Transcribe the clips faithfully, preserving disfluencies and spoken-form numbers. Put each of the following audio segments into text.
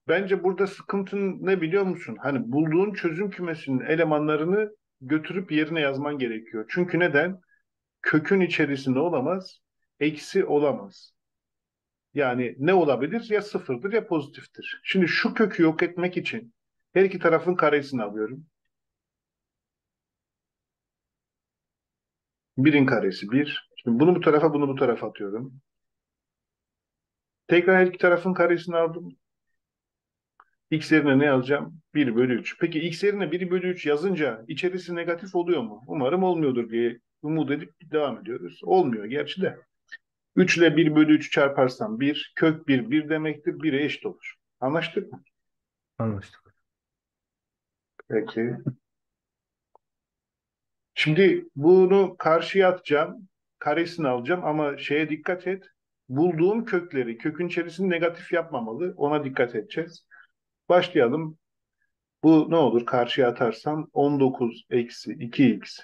Bence burada sıkıntın ne biliyor musun? Hani bulduğun çözüm kümesinin elemanlarını götürüp yerine yazman gerekiyor. Çünkü neden? Kökün içerisinde olamaz, eksi olamaz. Yani ne olabilir? Ya sıfırdır ya pozitiftir. Şimdi şu kökü yok etmek için her iki tarafın karesini alıyorum. Birin karesi bir. Şimdi bunu bu tarafa, bunu bu tarafa atıyorum. Tekrar her iki tarafın karesini aldım. X yerine ne yazacağım? Bir bölü üç. Peki x yerine bir bölü üç yazınca içerisi negatif oluyor mu? Umarım olmuyordur diye umut edip devam ediyoruz. Olmuyor gerçi de. üç ile bir bölü üç çarparsam bir, kök bir, bir demektir. bire eşit olur. Anlaştık mı? Anlaştık. Peki. Şimdi bunu karşıya atacağım. Karesini alacağım ama şeye dikkat et. Bulduğum kökleri, kökün içerisini negatif yapmamalı. Ona dikkat edeceğiz. Başlayalım. Bu ne olur? Karşıya atarsam on dokuz eksi iki x.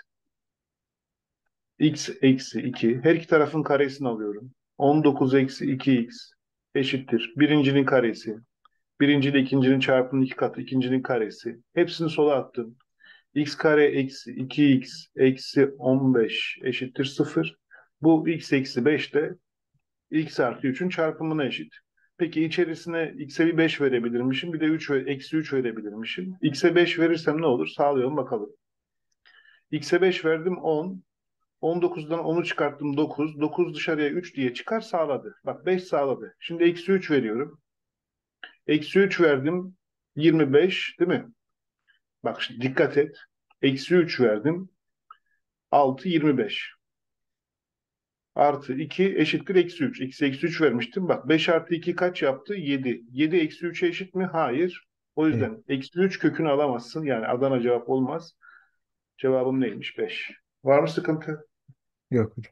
X eksi iki. Her iki tarafın karesini alıyorum. on dokuz eksi iki x eşittir. Birincinin karesi. Birinci ile ikincinin çarpımının iki katı. İkincinin karesi. Hepsini sola attım. X kare eksi iki x eksi on beş eşittir sıfır. Bu x eksi beş de x artı üçün çarpımına eşit. Peki içerisine x'e bir beş verebilirmişim. Bir de üç, ve- eksi üç verebilirmişim. X'e beş verirsem ne olur? Sağlayalım bakalım. X'e beş verdim on. on dokuzdan onu çıkarttım dokuz. dokuz dışarıya üç diye çıkar sağladı. Bak beş sağladı. Şimdi eksi üç veriyorum. Eksi üç verdim. yirmi beş değil mi? Bak şimdi dikkat et. Eksi üç verdim. altı yirmi beş. Artı iki eşittir eksi üç. Eksi eksi üç vermiştim. Bak beş artı iki kaç yaptı? yedi. yedi eksi üçe eşit mi? Hayır. O Değil. yüzden eksi üç kökünü alamazsın. Yani Adana cevap olmaz. Cevabım neymiş? beş. Var mı sıkıntı? Yok hocam.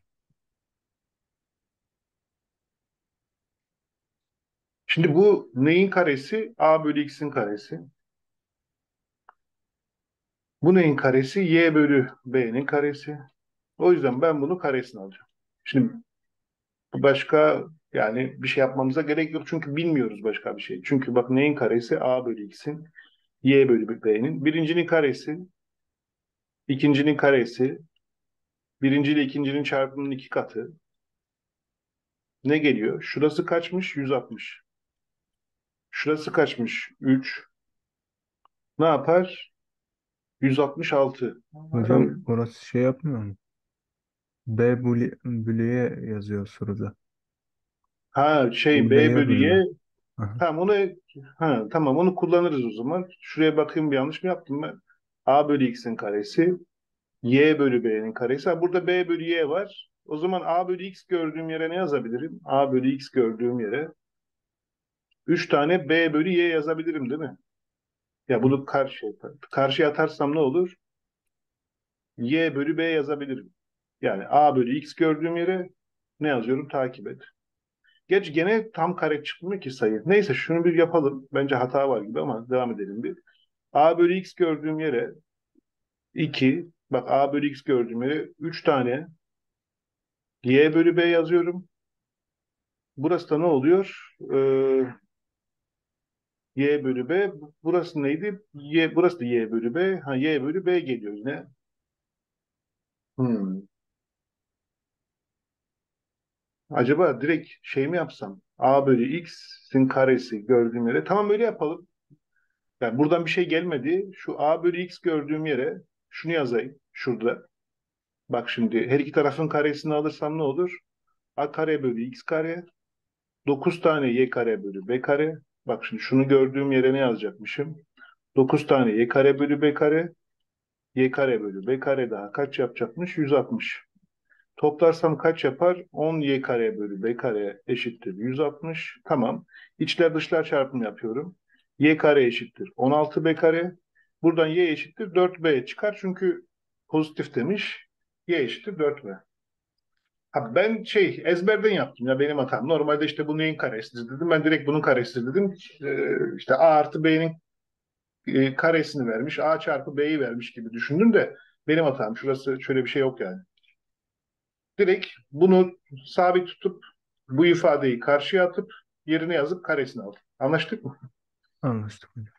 Şimdi bu neyin karesi? A bölü x'in karesi. Bu neyin karesi? Y bölü B'nin karesi. O yüzden ben bunu karesini alacağım. Şimdi başka yani bir şey yapmamıza gerek yok. Çünkü bilmiyoruz başka bir şey. Çünkü bak neyin karesi? A bölü x'in. Y bölü B'nin. Birincinin karesi. İkincinin karesi. Birinci ile ikincinin çarpımının iki katı. Ne geliyor? Şurası kaçmış? yüz altmış. Şurası kaçmış? üç. Ne yapar? yüz altmış altı. Hocam orası şey yapmıyor mu? B bölü, bölüye yazıyor soruda. Ha şey Bu B B'ye bölü bölünür. Y. Aha. Tamam onu ha, tamam onu kullanırız o zaman. Şuraya bakayım bir yanlış mı yaptım ben? A bölü X'in karesi. Y bölü B'nin karesi. Ha, burada B bölü Y var. O zaman A bölü X gördüğüm yere ne yazabilirim? A bölü X gördüğüm yere üç tane B bölü Y yazabilirim değil mi? Ya bunu karşı, karşıya atarsam ne olur? Y bölü B yazabilirim. Yani A bölü X gördüğüm yere ne yazıyorum? Takip et. Geç gene tam kare çıkmıyor ki sayı. Neyse şunu bir yapalım. Bence hata var gibi ama devam edelim bir. A bölü X gördüğüm yere iki. Bak A bölü X gördüğüm yere üç tane Y bölü B yazıyorum. Burası da ne oluyor? Ee, Y bölü B. Burası neydi? Y, burası da Y bölü B. Ha, Y bölü B geliyor yine. Hmm. Acaba direkt şey mi yapsam? A bölü X'in karesi gördüğüm yere. Tamam öyle yapalım. Yani buradan bir şey gelmedi. Şu A bölü X gördüğüm yere şunu yazayım. Şurada. Bak şimdi her iki tarafın karesini alırsam ne olur? A kare bölü X kare. dokuz tane Y kare bölü B kare. Bak şimdi şunu gördüğüm yere ne yazacakmışım? dokuz tane Y kare bölü B kare. Y kare bölü B kare daha kaç yapacakmış? yüz altmış. Toplarsam kaç yapar? on y kare bölü b kare eşittir yüz altmış. Tamam. İçler dışlar çarpımı yapıyorum. Y kare eşittir on altı b kare. Buradan y eşittir dört b çıkar. Çünkü pozitif demiş. Y eşittir dört b. Ha, ben şey ezberden yaptım ya benim hatam. Normalde işte bu neyin karesidir dedim. Ben direkt bunun karesidir dedim. Ee, işte a artı b'nin e, karesini vermiş. A çarpı b'yi vermiş gibi düşündüm de benim hatam. Şurası şöyle bir şey yok yani. Direkt bunu sabit tutup bu ifadeyi karşıya atıp yerine yazıp karesini aldım. Anlaştık mı? Anlaştık hocam.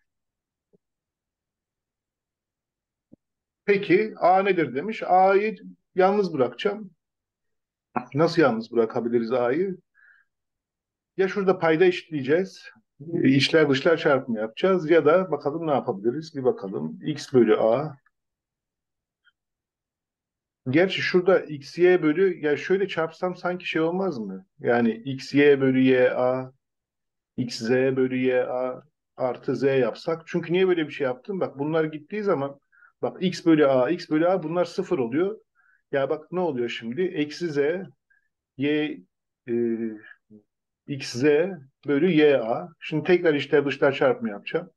Peki A nedir demiş. A'yı yalnız bırakacağım. Nasıl yalnız bırakabiliriz A'yı? Ya şurada payda eşitleyeceğiz. e, İçler dışlar çarpımı yapacağız ya da bakalım ne yapabiliriz? Bir bakalım. X bölü A. Gerçi şurada x, y bölü ya şöyle çarpsam sanki şey olmaz mı? Yani x, y bölü y, a, x, z bölü y, a artı z yapsak. Çünkü niye böyle bir şey yaptım? Bak bunlar gittiği zaman bak x bölü a, x bölü a bunlar sıfır oluyor. Ya bak ne oluyor şimdi? Eksi z, y, e, x, z bölü y, a. Şimdi tekrar içler dışlar çarpımı yapacağım.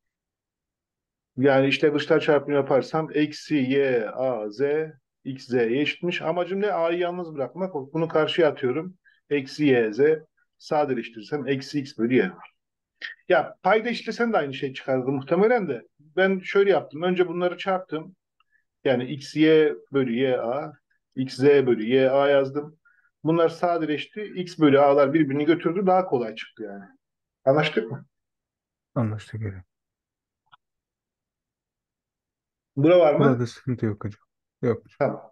Yani işte dışlar çarpımı yaparsam eksi y a z x z'ye eşitmiş. Amacım ne? A'yı yalnız bırakmak. Bunu karşıya atıyorum. Eksi y z sadeleştirirsem eksi x bölü y. Ya payda işlesen de aynı şey çıkardı muhtemelen de. Ben şöyle yaptım. Önce bunları çarptım. Yani x y bölü y a, x z bölü y a yazdım. Bunlar sadeleşti. X bölü a'lar birbirini götürdü. Daha kolay çıktı yani. Anlaştık mı? Anlaştık hocam. Bura var mı? Burada sıkıntı yok hocam. Yok. Tamam.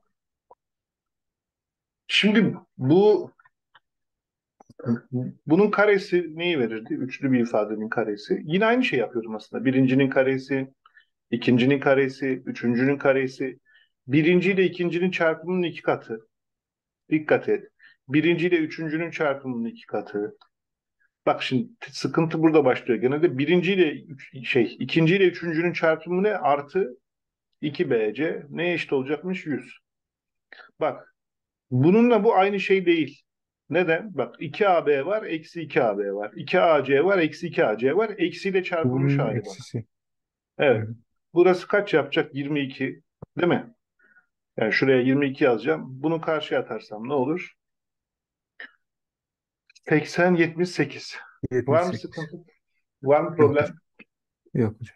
Şimdi bu bunun karesi neyi verirdi? Üçlü bir ifadenin karesi. Yine aynı şey yapıyordum aslında. Birincinin karesi, ikincinin karesi, üçüncünün karesi. Birinci ile ikincinin çarpımının iki katı. Dikkat et. Birinci ile üçüncünün çarpımının iki katı. Bak şimdi sıkıntı burada başlıyor. Genelde birinci ile üç- şey, ikinci ile üçüncünün çarpımı ne? Artı iki b c. Ne eşit olacakmış? Yüz. Bak bununla bu aynı şey değil. Neden? Bak iki a b var, eksi iki a b var. iki a c var, eksi iki a c var. Eksiyle Bu çarpılmış bunun hali var. eksisi. Evet. Evet. Burası kaç yapacak? yirmi iki. Değil mi? Yani şuraya yirmi iki yazacağım. Bunu karşıya atarsam ne olur? seksen, yetmiş sekiz. Var mı yetmiş sekiz. sıkıntı? Var mı Yok hocam. problem? Yok hocam.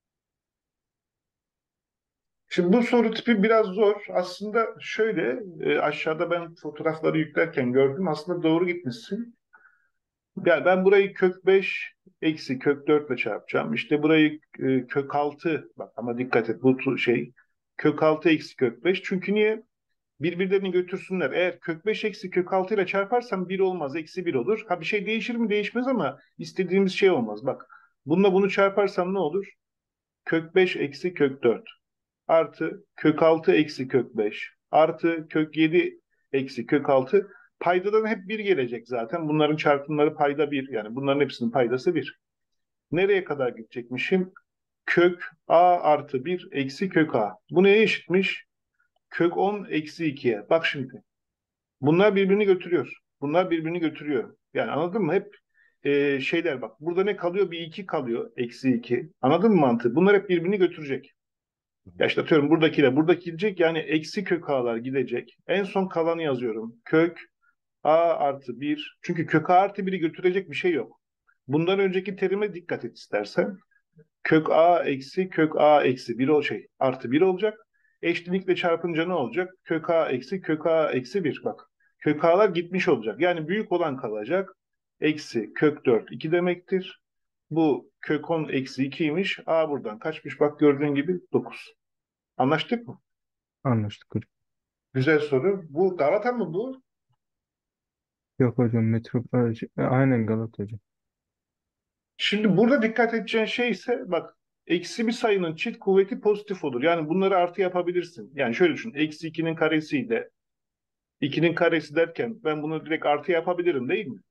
Şimdi bu soru tipi biraz zor. Aslında şöyle e, aşağıda ben fotoğrafları yüklerken gördüm. Aslında doğru gitmişsin. Yani ben burayı kök beş eksi kök dört ile çarpacağım. İşte burayı e, kök altı bak ama dikkat et bu tu- şey kök altı eksi kök beş. Çünkü niye? Birbirlerini götürsünler. Eğer kök beş eksi kök altı ile çarparsam bir olmaz. Eksi bir olur. Ha bir şey değişir mi? Değişmez ama istediğimiz şey olmaz. Bak bununla bunu çarparsam ne olur? Kök beş eksi kök dört artı kök altı eksi kök beş artı kök yedi eksi kök altı. Paydadan hep bir gelecek zaten. Bunların çarpımları payda bir. Yani bunların hepsinin paydası bir. Nereye kadar gidecekmişim? Kök a artı bir eksi kök a. Bu neye eşitmiş? Kök on eksi ikiye. Bak şimdi. Bunlar birbirini götürüyor. Bunlar birbirini götürüyor. Yani anladın mı? Hep e, şeyler bak. Burada ne kalıyor? Bir iki kalıyor. Eksi iki. Anladın mı mantığı? Bunlar hep birbirini götürecek. Ya işte atıyorum buradakiyle buradaki gidecek. Yani eksi kök a'lar gidecek. En son kalanı yazıyorum. Kök a artı bir. Çünkü kök a artı biri götürecek bir şey yok. Bundan önceki terime dikkat et istersen. Kök a eksi kök a eksi bir o şey artı bir olacak. Eşitlikle çarpınca ne olacak? Kök a eksi kök a eksi bir. Bak kök a'lar gitmiş olacak. Yani büyük olan kalacak. Eksi kök dört iki demektir. Bu kök on eksi ikiymiş. A buradan kaçmış? Bak gördüğün gibi dokuz. Anlaştık mı? Anlaştık hocam. Güzel soru. Bu Galata mı bu? Yok hocam. Metropol. e, Aynen Galata hocam. Şimdi burada dikkat edeceğin şey ise bak eksi bir sayının çift kuvveti pozitif olur. Yani bunları artı yapabilirsin. Yani şöyle düşün. Eksi ikinin karesiyle ikinin karesi derken ben bunu direkt artı yapabilirim değil mi?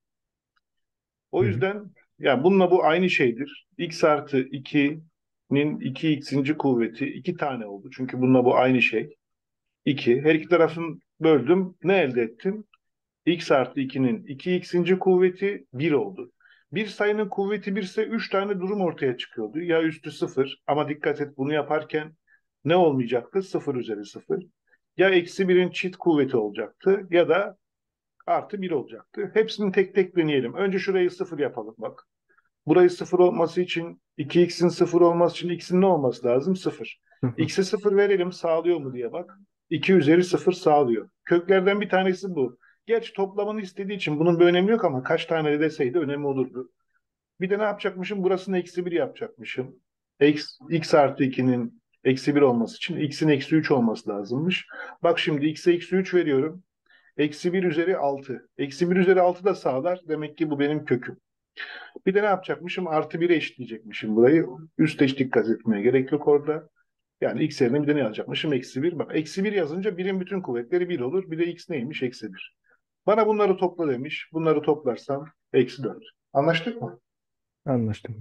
O Hı hı. yüzden ya bununla bu aynı şeydir. X artı ikinin iki x'inci kuvveti iki tane oldu. Çünkü bununla bu aynı şey. iki. Her iki tarafını böldüm. Ne elde ettim? X artı ikinin iki x'inci kuvveti bir oldu. Bir sayının kuvveti bir ise üç tane durum ortaya çıkıyordu. Ya üstü sıfır ama dikkat et bunu yaparken ne olmayacaktı? Sıfır üzeri sıfır. Ya eksi birin çift kuvveti olacaktı ya da artı bir olacaktı. Hepsini tek tek deneyelim. Önce şurayı sıfır yapalım bak. Burayı sıfır olması için iki x'in sıfır olması için x'in ne olması lazım? Sıfır. Sıfır. X'e sıfır verelim sağlıyor mu diye bak. iki üzeri sıfır sağlıyor. Köklerden bir tanesi bu. Geç toplamını istediği için bunun bir önemi yok ama kaç tane deseydi önemi olurdu. Bir de ne yapacakmışım? Burasını eksi bir yapacakmışım. X, x artı ikinin eksi bir olması için x'in eksi üç olması lazımmış. Bak şimdi x'e eksi üç veriyorum. Eksi bir üzeri altı. Eksi bir üzeri altı da sağlar. Demek ki bu benim köküm. Bir de ne yapacakmışım? Artı bire eşitleyecekmişim burayı. Üste hiç dikkat etmeye gerek yok orada. Yani x yerine bir de ne yazacakmışım? Eksi bir. Bak eksi bir yazınca birin bütün kuvvetleri bir olur. Bir de x neymiş? Eksi bir. Bana bunları topla demiş. Bunları toplarsam eksi dört. Anlaştık mı? Anlaştık.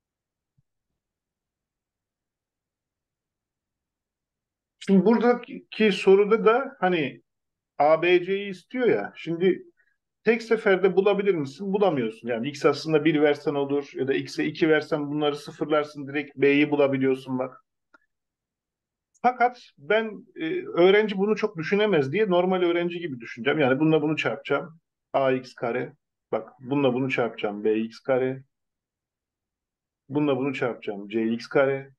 Şimdi buradaki soruda da hani A B C'yi istiyor ya. Şimdi tek seferde bulabilir misin? Bulamıyorsun. Yani x aslında bir versen olur ya da x'e iki versen bunları sıfırlarsın direkt B'yi bulabiliyorsun bak. Fakat ben e, öğrenci bunu çok düşünemez diye normal öğrenci gibi düşüneceğim. Yani bununla bunu çarpacağım. Ax kare. Bak bununla bunu çarpacağım. Bx kare. Bununla bunu çarpacağım. Cx kare.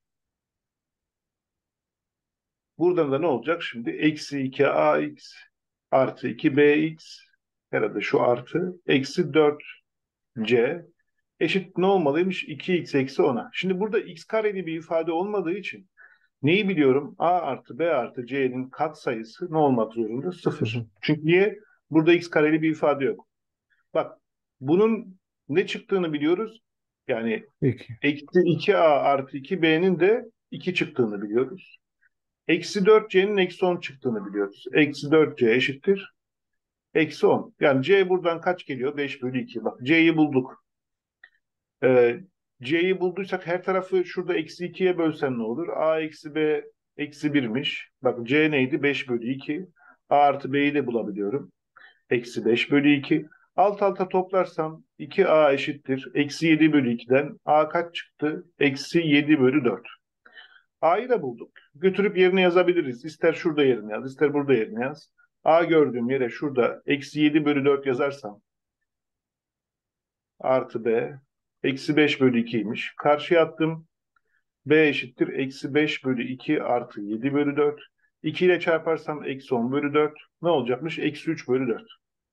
Buradan da ne olacak şimdi? Eksi iki ax artı iki bx herhalde şu artı eksi dört c eşit ne olmalıymış? iki x eksi ona. Şimdi burada x kareli bir ifade olmadığı için neyi biliyorum? A artı B artı C'nin katsayısı ne olmak zorunda? Sıfır. Sıfır. Çünkü niye? Burada x kareli bir ifade yok. Bak bunun ne çıktığını biliyoruz. Yani İki. eksi iki a artı iki b'nin de iki çıktığını biliyoruz. Eksi dört c'nin eksi on çıktığını biliyoruz. Eksi dört c eşittir. Eksi on. Yani c buradan kaç geliyor? beş bölü iki. Bak c'yi bulduk. Ee, C'yi bulduysak her tarafı şurada eksi ikiye bölsen ne olur? A eksi B eksi birmiş. Bak C neydi? beş bölü iki. A artı B'yi de bulabiliyorum. Eksi beş bölü iki. Alt alta toplarsam iki a eşittir. Eksi yedi bölü ikiden A kaç çıktı? Eksi yedi bölü dört. A'yı da bulduk. Götürüp yerine yazabiliriz. İster şurada yerine yaz, ister burada yerine yaz. A gördüğüm yere şurada eksi yedi bölü dört yazarsam artı B eksi beş bölü ikiymiş. Karşıya attım. B eşittir. Eksi beş bölü iki artı yedi bölü dört. iki ile çarparsam eksi on bölü dört. Ne olacakmış? Eksi üç bölü dört.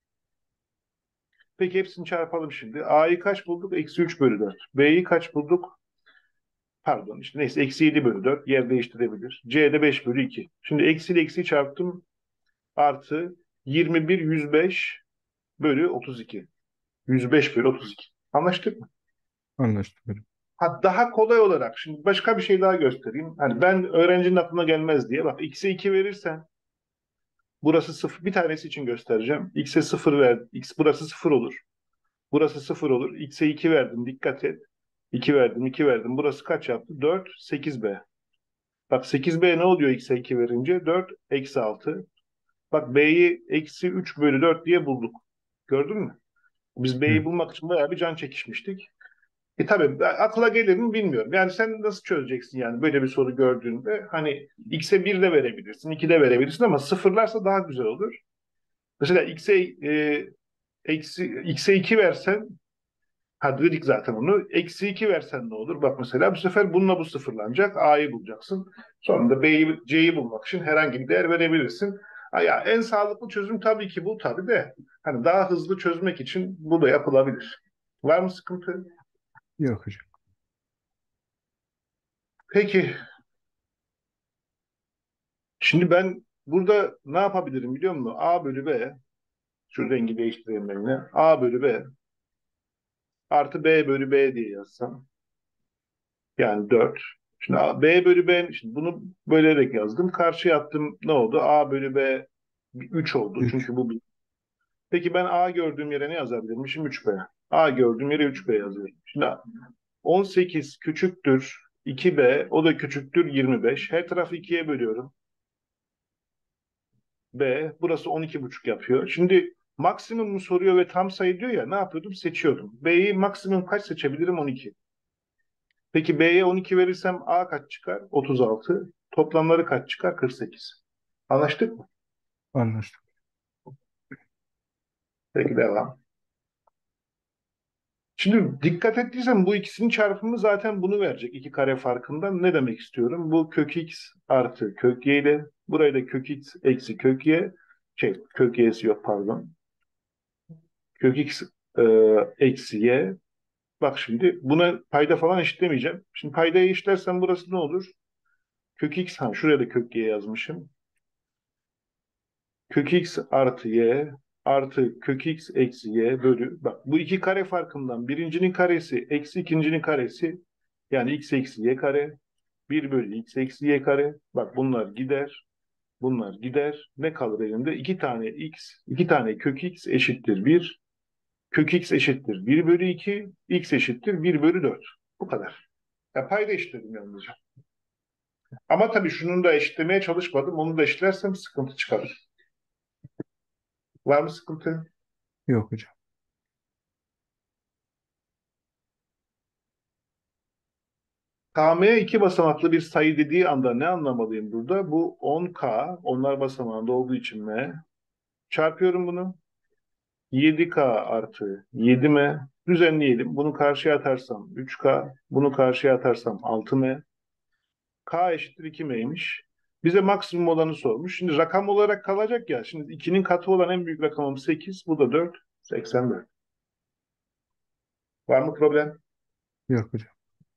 Peki hepsini çarpalım şimdi. A'yı kaç bulduk? Eksi üç bölü dört. B'yi kaç bulduk? Pardon işte neyse eksi yedi bölü dört. Yer değiştirebilir. C'de beş bölü iki. Şimdi eksi ile eksi çarptım. Artı yirmi bir yüz beş bölü otuz iki. yüz beş bölü otuz iki. Anlaştık mı? Anlaştık. Ha, daha kolay olarak şimdi başka bir şey daha göstereyim. Hani ben öğrencinin aklına gelmez diye. Bak x'e iki verirsen burası sıfır. Bir tanesi için göstereceğim. X'e sıfır ver. X burası sıfır olur. Burası sıfır olur. X'e iki verdim. Dikkat et. iki verdim, iki verdim. Burası kaç yaptı? dört, sekiz b. Bak sekiz b ne oluyor x'e iki verince? dört, eksi altı. Bak b'yi eksi üç bölü dört diye bulduk. Gördün mü? Biz b'yi Evet. bulmak için bayağı bir can çekişmiştik. E tabii akla gelir mi bilmiyorum. Yani sen nasıl çözeceksin yani böyle bir soru gördüğünde? Hani x'e bir de verebilirsin, iki de verebilirsin ama sıfırlarsa daha güzel olur. Mesela x'e e, eksi x'e iki versen ha dedik zaten onu. Eksi iki versen ne olur? Bak mesela bu sefer bununla bu sıfırlanacak. A'yı bulacaksın. Sonra da B'yi, C'yi bulmak için herhangi bir değer verebilirsin. Ha ya en sağlıklı çözüm tabii ki bu tabii de. Hani daha hızlı çözmek için bu da yapılabilir. Var mı sıkıntı? Yok hocam. Peki. Şimdi ben burada ne yapabilirim biliyor musun? A bölü B. Şu rengi değiştireyim ben yine. A bölü B artı B bölü B diye yazsam. Yani dört. Şimdi A- B bölü B, şimdi bunu bölerek yazdım. Karşıya attım ne oldu? A bölü B üç oldu. Üç. Çünkü bu bir. Peki ben A gördüğüm yere ne yazabilirmişim? üç b. A gördüğüm yere üç b yazıyorum. Şimdi on sekiz küçüktür iki b, o da küçüktür yirmi beş. Her tarafı ikiye bölüyorum. B, burası on iki buçuk yapıyor. Şimdi maksimum mu soruyor ve tam sayı diyor ya, ne yapıyordum? Seçiyordum. B'yi maksimum kaç seçebilirim? on iki. Peki B'ye on iki verirsem A kaç çıkar? otuz altı. Toplamları kaç çıkar? kırk sekiz. Anlaştık mı? Anlaştık. Peki devam. Şimdi dikkat ettiysen bu ikisinin çarpımı zaten bunu verecek. İki kare farkından ne demek istiyorum? Bu kök x artı kök y ile burayı da kök x eksi kök y şey kök y'si yok pardon. Kök x e, eksi y Bak şimdi buna payda falan eşitlemeyeceğim. Şimdi paydayı eşitlersem burası ne olur? Kök x, ha şuraya da kök y yazmışım. Kök x artı y artı kök x eksi y bölü. Bak bu iki kare farkından birincinin karesi eksi ikincinin karesi, yani x eksi y kare, bir bölü x eksi y kare. Bak bunlar gider. Bunlar gider. Ne kalır elimde? iki tane x, iki tane kök x eşittir bir. Kök x eşittir bir bölü iki. X eşittir bir bölü dört. Bu kadar. Ya payda eşitledim yalnızca. Ama tabii şunun da eşitlemeye çalışmadım. Onu da eşitlersem sıkıntı çıkarır. Var mı sıkıntı? Yok hocam. K M iki basamaklı bir sayı dediği anda ne anlamalıyım burada? Bu on K, onlar basamağında olduğu için M. Çarpıyorum bunu. yedi K artı yedi M. Düzenleyelim. Bunu karşıya atarsam üç K. Bunu karşıya atarsam altı M. K eşittir iki M'ymiş. Bize maksimum olanı sormuş. Şimdi rakam olarak kalacak ya. Şimdi ikinin katı olan en büyük rakamım sekiz. Bu da dört. seksen dört. Var mı problem? Yok hocam.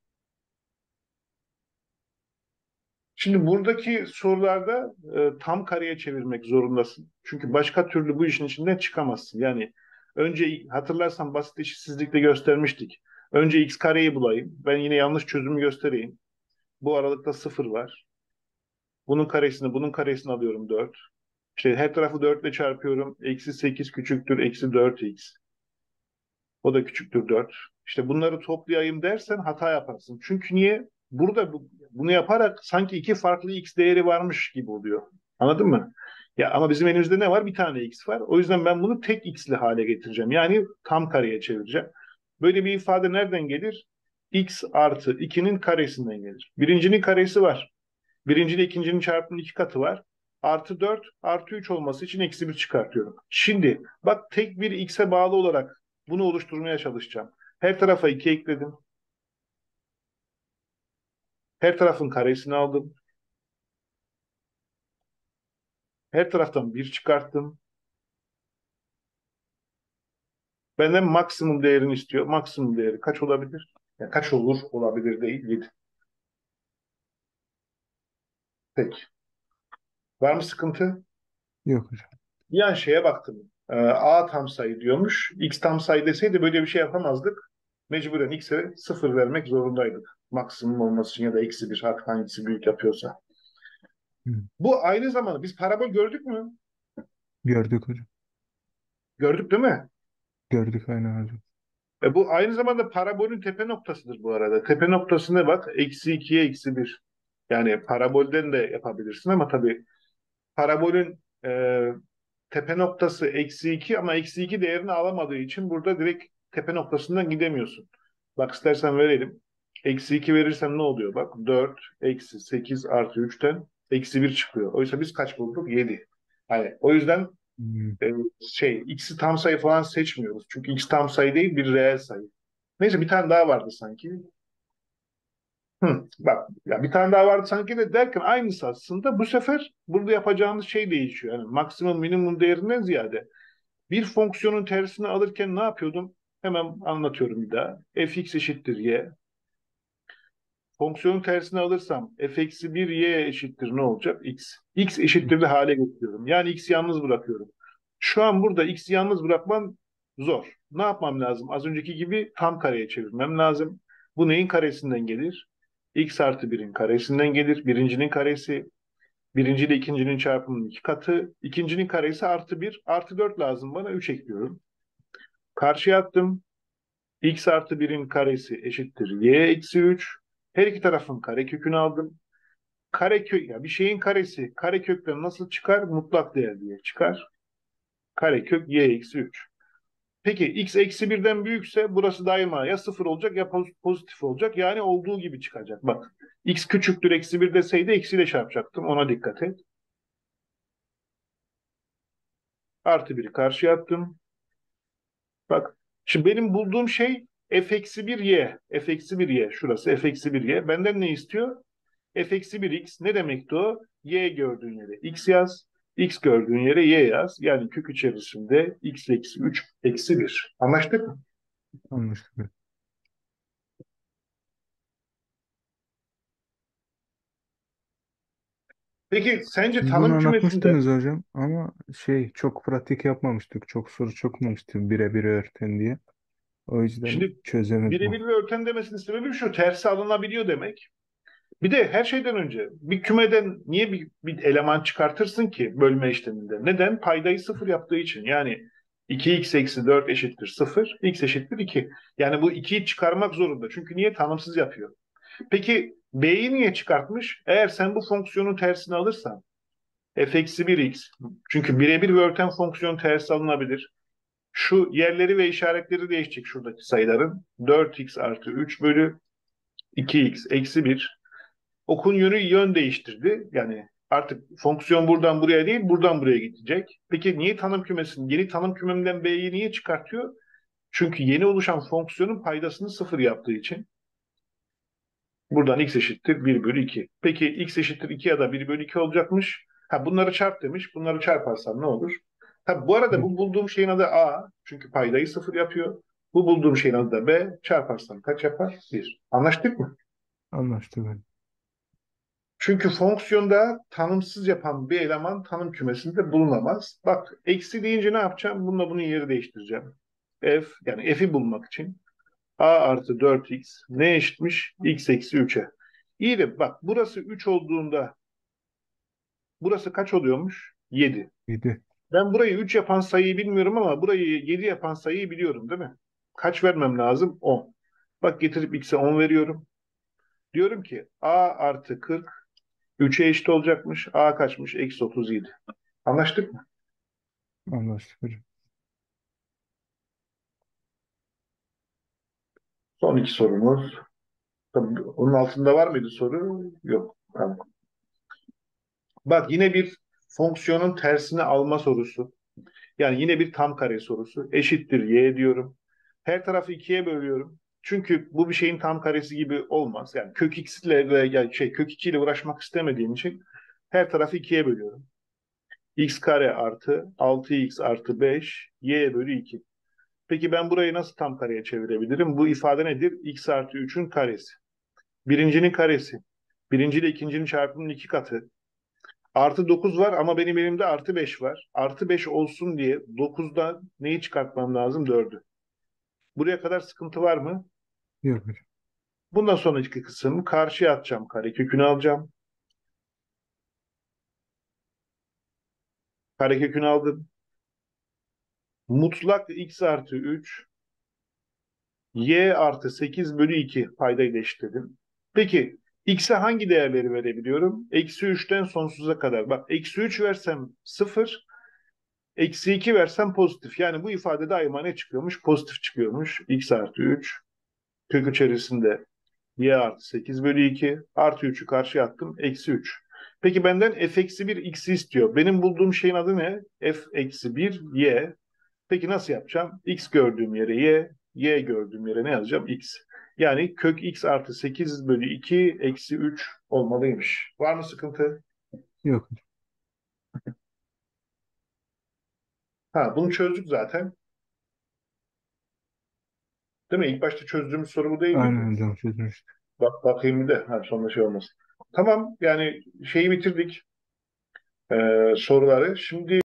Şimdi buradaki sorularda e, tam kareye çevirmek zorundasın. Çünkü başka türlü bu işin içinden çıkamazsın. Yani önce hatırlarsan basit eşitsizlikte göstermiştik. Önce x kareyi bulayım. Ben yine yanlış çözümü göstereyim. Bu aralıkta sıfır var. Bunun karesini, bunun karesini alıyorum dört. İşte her tarafı dört ile çarpıyorum. Eksi sekiz küçüktür eksi dört x. O da küçüktür dört. İşte bunları toplayayım dersen hata yaparsın. Çünkü niye? Burada bu, bunu yaparak sanki iki farklı x değeri varmış gibi oluyor. Anladın mı? Ya ama bizim elimizde ne var? Bir tane x var. O yüzden ben bunu tek x'li hale getireceğim. Yani tam kareye çevireceğim. Böyle bir ifade nereden gelir? X artı ikinin karesinden gelir. Birincinin karesi var. Birinci ile ikincinin çarpımının iki katı var. Artı dört, artı üç olması için eksi bir çıkartıyorum. Şimdi bak, tek bir x'e bağlı olarak bunu oluşturmaya çalışacağım. Her tarafa iki ekledim. Her tarafın karesini aldım. Her taraftan bir çıkarttım. Benden maksimum değerini istiyor. Maksimum değeri kaç olabilir? Yani kaç olur? Olabilir değil. yedi. Peki. Var mı sıkıntı? Yok hocam. Yani şeye baktım. Ee, A tam sayı diyormuş. X tam sayı deseydi böyle bir şey yapamazdık. Mecburen X'e sıfır vermek zorundaydık. Maksimum olması için ya da eksi bir, artık hangisi büyük yapıyorsa. Hı. Bu aynı zamanda biz parabol gördük mü? Gördük hocam. Gördük değil mi? Gördük aynen hocam. E bu aynı zamanda parabolün tepe noktasıdır bu arada. Tepe noktasına bak. Eksi ikiye eksi bir. Yani parabolden de yapabilirsin ama tabii parabolün e, tepe noktası eksi iki, ama eksi iki değerini alamadığı için burada direkt tepe noktasından gidemiyorsun. Bak istersen verelim. Eksi iki verirsem ne oluyor? Bak dört eksi sekiz artı üçten eksi bir çıkıyor. Oysa biz kaç bulduk? Yedi. Hani o yüzden Hı. e, şey x'i tam sayı falan seçmiyoruz. Çünkü x tam sayı değil, bir reel sayı. Neyse, bir tane daha vardı sanki. Hı, bak ya, bir tane daha vardı sanki de derken aynısı aslında. Bu sefer burada yapacağımız şey değişiyor. Yani maksimum minimum değerinden ziyade bir fonksiyonun tersini alırken ne yapıyordum? Hemen anlatıyorum bir daha. Fx eşittir y. Fonksiyonun tersini alırsam f eksi bir y eşittir ne olacak? X. X eşittir de hale getiriyorum. Yani x'i yalnız bırakıyorum. Şu an burada x'i yalnız bırakmam zor. Ne yapmam lazım? Az önceki gibi tam kareye çevirmem lazım. Bu neyin karesinden gelir? X artı birin karesinden gelir. Birincinin karesi. Birinci ile ikincinin çarpımının iki katı. İkincinin karesi artı bir. Artı dört lazım bana. Üç ekliyorum. Karşıya attım. X artı birin karesi eşittir y eksi üç. Her iki tarafın karekökünü aldım. Karekök, ya bir şeyin karesi karekökten nasıl çıkar? Mutlak değer diye çıkar. Karekök y eksi üç. Peki x eksi birden büyükse burası daima ya sıfır olacak ya pozitif olacak. Yani olduğu gibi çıkacak. Bak, x küçüktür eksi bir deseydi eksiyle çarpacaktım. Ona dikkat et. Artı biri karşıya attım. Bak, şimdi benim bulduğum şey f eksi bir y. F eksi bir y. Şurası f eksi bir y. Benden ne istiyor? F eksi bir x. Ne demekti o? Y gördüğün yere x yaz. X gördüğün yere y yaz. Yani kök içerisinde x eksi üç eksi bir. Anlaştık mı? Anlaştık. Peki sence Siz bunu tanım kümesinde anlatmıştınız hocam ama şey çok pratik yapmamıştık. Çok soru çokmamıştık birebir öğretin diye. O yüzden şimdi çözemedim birebir onu. ve örten demesinin sebebi şu, tersi alınabiliyor demek. Bir de her şeyden önce bir kümeden niye bir, bir eleman çıkartırsın ki bölme işleminde? Neden? Paydayı sıfır yaptığı için. Yani iki x eksi dört eşittir sıfır, x eşittir iki. Yani bu ikiyi çıkarmak zorunda. Çünkü niye? Tanımsız yapıyor. Peki b'yi niye çıkartmış? Eğer sen bu fonksiyonun tersini alırsan f eksi bir x. Çünkü birebir ve örten fonksiyon tersi alınabilir. Şu yerleri ve işaretleri değişecek şuradaki sayıların. dört x artı üç bölü iki x eksi bir. Okun yönü yön değiştirdi. Yani artık fonksiyon buradan buraya değil, buradan buraya gidecek. Peki niye tanım kümesini, yeni tanım kümemden b'yi niye çıkartıyor? Çünkü yeni oluşan fonksiyonun paydasını sıfır yaptığı için. Buradan x eşittir bir bölü iki. Peki x eşittir iki ya da bir bölü iki olacakmış. Ha, bunları çarp demiş. Bunları çarparsam ne olur? Ha, bu arada bu bulduğum şeyin adı a. Çünkü paydayı sıfır yapıyor. Bu bulduğum şeyin adı da b. Çarparsam kaç yapar? bir. Anlaştık mı? Anlaştık hocam. Çünkü fonksiyonda tanımsız yapan bir eleman tanım kümesinde bulunamaz. Bak eksi deyince ne yapacağım? Bununla bunun yeri değiştireceğim. F yani f'i bulmak için a artı dört x ne eşitmiş? X eksi üçe. İyi de bak burası üç olduğunda burası kaç oluyormuş? yedi. yedi. Ben burayı üç yapan sayıyı bilmiyorum ama burayı yedi yapan sayıyı biliyorum değil mi? Kaç vermem lazım? on. Bak getirip x'e on veriyorum. Diyorum ki a artı kırk üçe eşit olacakmış. A kaçmış? Eksi otuz yedi. Anlaştık mı? Anlaştık hocam. Son iki sorumuz. Tabii onun altında var mıydı soru? Yok. Tamam. Bak yine bir fonksiyonun tersini alma sorusu. Yani yine bir tam kare sorusu. Eşittir y diyorum. Her tarafı ikiye bölüyorum. Çünkü bu bir şeyin tam karesi gibi olmaz. Yani kök x ile yani şey kök iki ile uğraşmak istemediğim için her tarafı ikiye bölüyorum. X kare artı altı x artı beş y bölü iki. Peki ben burayı nasıl tam kareye çevirebilirim? Bu ifade nedir? X artı üçün karesi. Birincinin karesi. Birinci ile ikincinin çarpımının iki katı. Artı dokuz var ama benim elimde artı beş var. Artı beş olsun diye dokuzdan neyi çıkartmam lazım? dördü. Buraya kadar sıkıntı var mı? Yok hocam. Bundan sonraki kısım karşıya atacağım. Karekökünü alacağım. Karekökünü aldım. Mutlak x artı üç y artı sekiz bölü iki paydayla eşitledim. Peki x'e hangi değerleri verebiliyorum? Eksi üçten sonsuza kadar. Bak eksi üç versem sıfır, eksi iki versem pozitif. Yani bu ifade daima ne çıkıyormuş? Pozitif çıkıyormuş. X artı üç kök içerisinde y artı sekiz bölü iki artı üçü karşıya attım. Eksi üç. Peki benden f eksi bir x'i istiyor. Benim bulduğum şeyin adı ne? F eksi bir y. Peki nasıl yapacağım? X gördüğüm yere y, y gördüğüm yere ne yazacağım? X. Yani kök x artı sekiz bölü iki eksi üç olmalıymış. Var mı sıkıntı? Yok. Ha, bunu çözdük zaten. Değil mi? İlk başta çözdüğümüz soru bu değil miydi? Aynen hocam çözmüştük. Bak, bakayım bir de. Ha, sonunda şey olmasın. Tamam, yani şeyi bitirdik. Ee, soruları. Şimdi